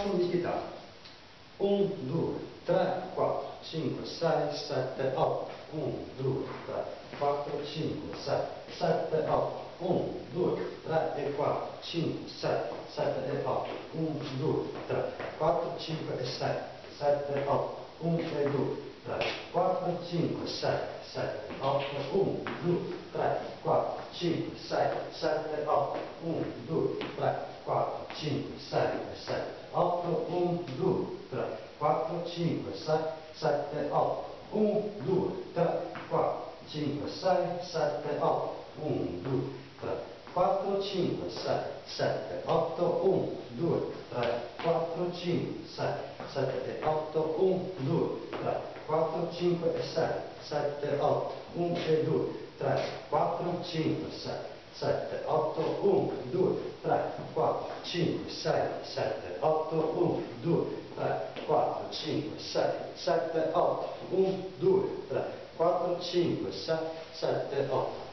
suono di chitarra. 1, 2, 3, 4, 5, 6, 7, 8. 1, 2, 3, 4, 5, 6, 7, 8. 1, 2, 3 e 4, 5, 6, 7 e 8. 1, 2, 3, 4, 5 e 6, 7, 8. 1 e 2, 3, 4, 5, 6, 7, 8. 1, 2, 3, 4, 5, 6, 7, 8. 1, 2, 3, 4, 5, 6, 7, 8. 1, 2, 3, 4, 5, 6, 7, 8. 1, 2, 3, 4, 5, 6, 7, 8. 1, 2, 3, 4, 5, 6, 7, 8. 1, 2, 3, 4, 5, 6, 7 e 8. 1, 2, 3, 4, 5 e 6, 7, 8. 1 e 2, 3, 4, 5, 6, 7, 8. 1, 2, 3, 4, 5, 6, 7, 8. 1, 2, 3, 4, 5, 6, 7, 8. 1, 2, 3, 4, 5, 6, 7, 8.